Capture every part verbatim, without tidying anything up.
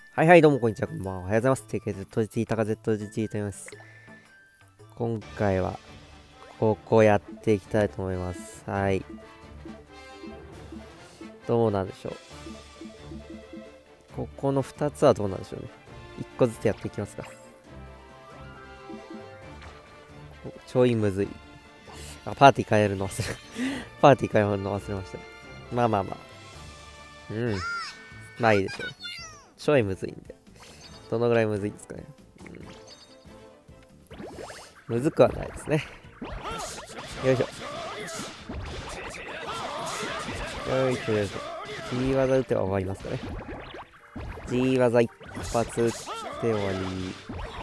はいはい、どうもこんにちは、こんばんは。おはようございます。テイケーゼットジー タカ ゼットジー と言います。今回は、ここやっていきたいと思います。はい。どうなんでしょう。ここのふたつはどうなんでしょうね。いっこずつやっていきますか。ちょいむずい。あ、パーティー変えるの忘れ、パーティー変えるの忘れました。まあまあまあ。うん。まあいいでしょう。ちょいむずいんで。どのぐらいむずいですかね。うん、むずくはないですね。よいしょ。よいしょよいしょ。G 技打てば終わりますかね。G 技一発打って終わり。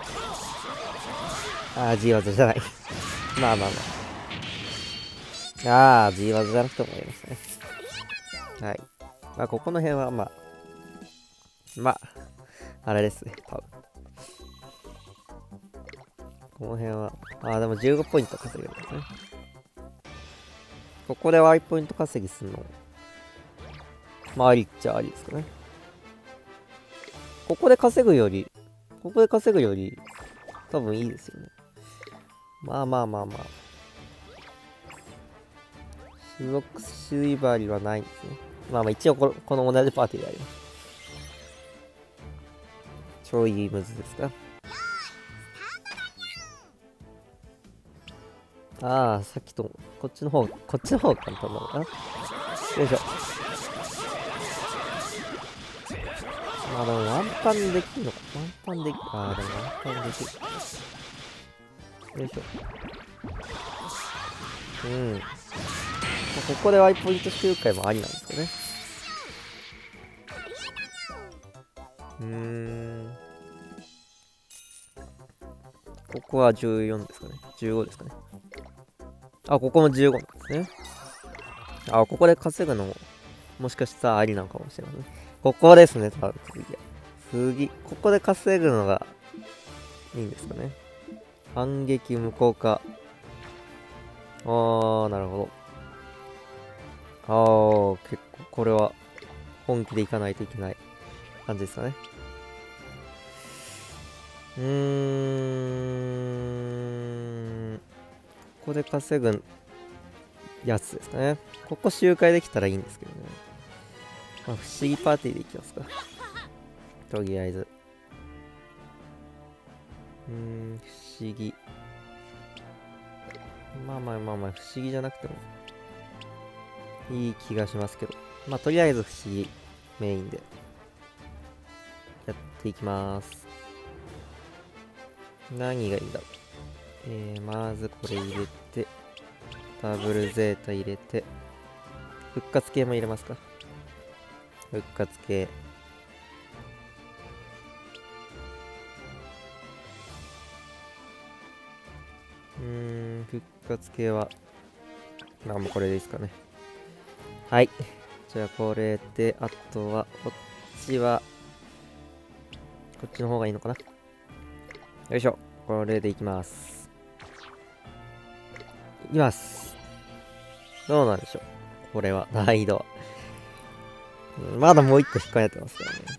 あー、G 技じゃない。まあまあまあ。あー、G 技じゃなくても終わりましたね。はい。まあ、ここの辺はまあ、まあ、あれですね、多分。この辺は、あー、でもじゅうごポイント稼げるんですね。ここで Y ポイント稼ぎするの、まあ、ありっちゃありですかね。ここで稼ぐより、ここで稼ぐより、多分いいですよね。まあまあまあまあ。種族縛りはないんですね。まあまあ一応この、この同じパーティーでやります。超いいムズですか。ああ、さっきと、こっちの方、こっちの方が簡単なのかな。よいしょ。まあでもワンパンできるのか。ワンパンできる。ああ、でもワンパンできる。よいしょ。うん。ここでワイポイント周回もありなんですかね。うーん。ここはじゅうよんですかね。じゅうごですかね。あ、ここもじゅうごなんですね。あ、ここで稼ぐのも、もしかしたらありなのかもしれません。ここですね、多分次。次、ここで稼ぐのがいいんですかね。反撃無効化。あー、なるほど。あー、結構これは本気でいかないといけない感じですかね。うーん。ここで稼ぐやつですかね。ここ周回できたらいいんですけどね。まあ、不思議パーティーでいきますか。とりあえず。うーん、不思議。まあまあまあまあ、不思議じゃなくてもいい気がしますけど。まあ、とりあえず不思議メインでやっていきます。何がいいんだろう。えー、まずこれ入れて、ダブルゼータ入れて、復活系も入れますか。復活系。うーん、復活系は、まあもうこれでいいですかね。はい。じゃあこれで、あとは、こっちは、こっちの方がいいのかな。よいしょ。これでいきます。いきます。どうなんでしょう。これは、難易度。まだもう一個引っかかってますからね。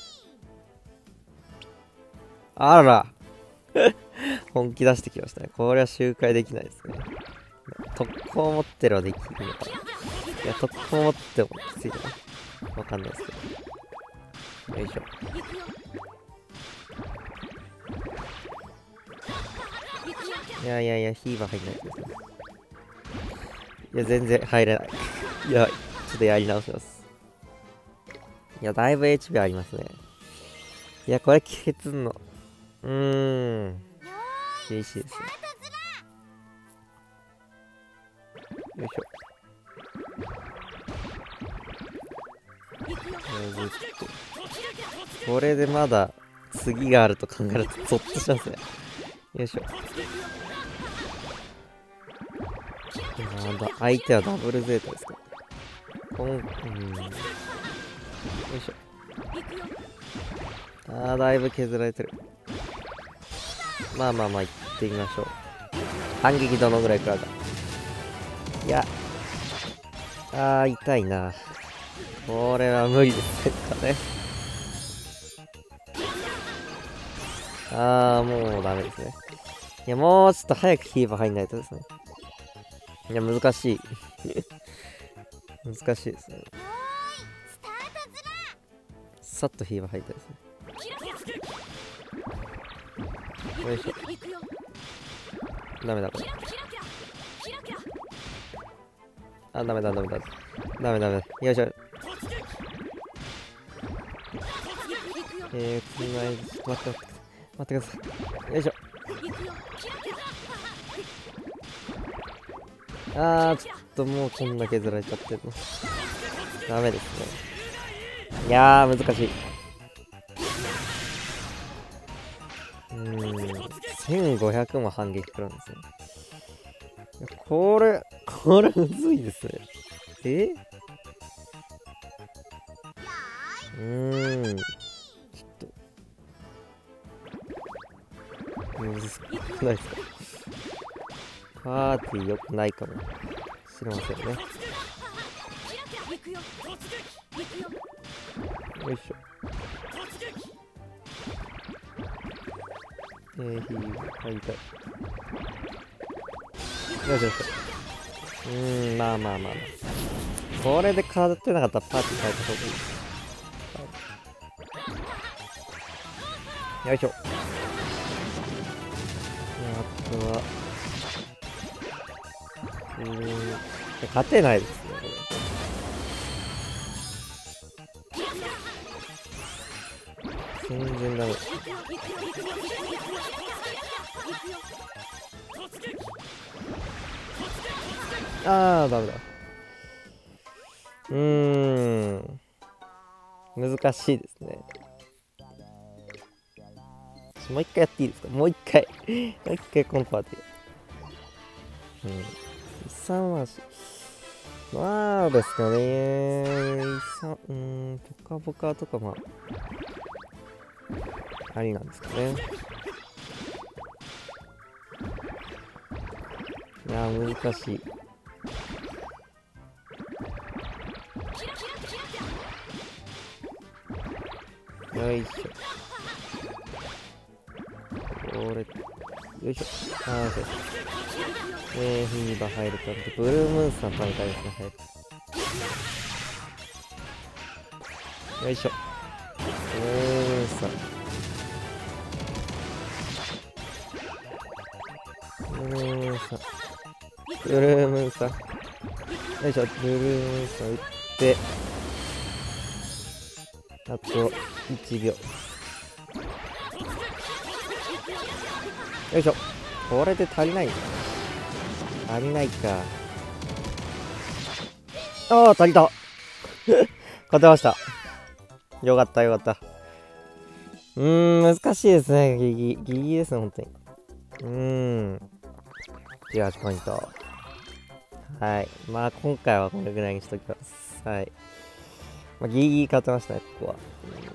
あら本気出してきましたね。これは周回できないですね。特攻持ってるはできるのかな。いや、特攻持ってもきついな。わかんないですけど。よいしょ。いやいやいや、ヒーバー入んないですね。いや、全然入れない。いや、ちょっとやり直します。いや、だいぶ エイチピー ありますね。いや、これ消すの。うーん。厳しいですね。よいしょ。これでまだ次があると考えるとゾッとしますね。よいしょ。なんだ、相手はダブルゼータですか。こん、うん。よいしょ。あー、だいぶ削られてる。まあまあまあ、行ってみましょう。反撃どのぐらい食らうか。いや。あー、痛いな。これは無理ですかね。 あー、もうダメですね。いや、もうちょっと早くヒーバー入んないとですね。いや、難しい。難しいですね。さっとヒーバー入りたいですね。よいしょ。ダメだこれ。あ、ダメだダメだ。ダメダメ。よいしょ。えー、つないで、待って待って。待ってください。よいしょ。あー、ちょっともうこんだけずられちゃってるの。ダメですね。いやー、難しい。うーん、せんごひゃくも反撃くるんですね。これ、これむずいですね。えうーん、ちょっと、むずくないですか？パーティー良くないかもしれませんね。よいしょ。えー、ヒー入りたい。よいしょよいしょ。うーん、まあまあまあまあ。これで勝ってなかったらパーティー変えた方がいい。よいしょ。あとは、うーん、勝てないですね、これ。全然ダメ。あー、ダメだ。うーん。難しいですね。もう一回やっていいですか？もう一回。もう一回このパーティー。うん。勇ましい。まあですかね。勇、うーん、ポカポカとかまあ、ありなんですかね。いやー、難しい。よいしょ。これ、よいしょ。あー、そうです。えー、フィーバー入ると、ブルームーンさん食べたいですね。はい。よいしょ。ブルームーンさん。ブルームーンさん。ブルームーンさん。よいしょ。ブルームーンさん打って、あといちびょう。よいしょ。これで足りない足りないか。ああ、足りた。勝てました。よかった、よかった。うーん、難しいですね。ギリギリ。ギリギリですね、本当に。うーん。じゅうはちポイント。はい。まあ、今回はこれぐらいにしときます。はい。まあ、ギリギリ勝てましたね、ここは。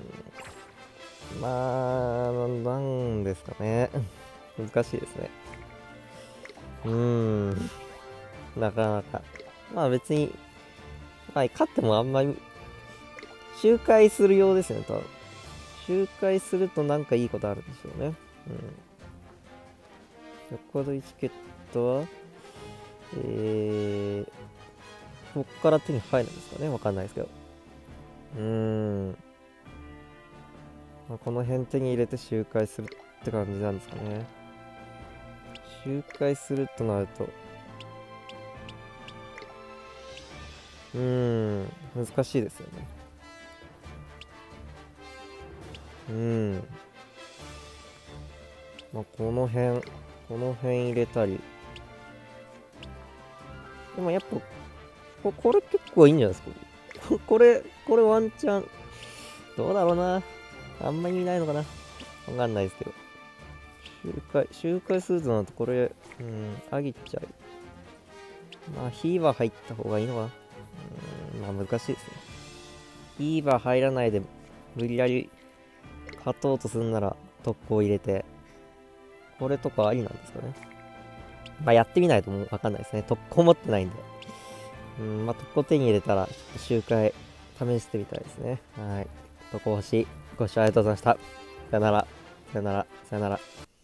まあ、なんですかね。難しいですね。うーん。なかなか。まあ別に、まあ、勝ってもあんまり、周回するようですよね、多分。周回するとなんかいいことあるんでしょうね。うん。レコードチケットは、えー、こっから手に入るんですかね、わかんないですけど。うーん。まあ、この辺手に入れて周回するって感じなんですかね。周回するとなると、うーん、難しいですよね。うーん。まあ、この辺、この辺入れたり。でもやっぱ、ここれ結構いいんじゃないですか。これ、これワンチャン、どうだろうな。あんまり意味ないのかな。わかんないですけど。周回、周回するとなるとこれ、うん、あぎちゃい。まあ、ヒーバー入った方がいいのかな。うん、まあ難しいですね。ヒーバー入らないで、無理やり勝とうとするなら、特攻入れて、これとかありなんですかね。まあやってみないともうわかんないですね。特攻持ってないんで。うん、まあ特攻手に入れたら、ちょっと周回試してみたいですね。はい。特攻欲しい。ご視聴ありがとうございました。さよなら。 さよなら、さよなら。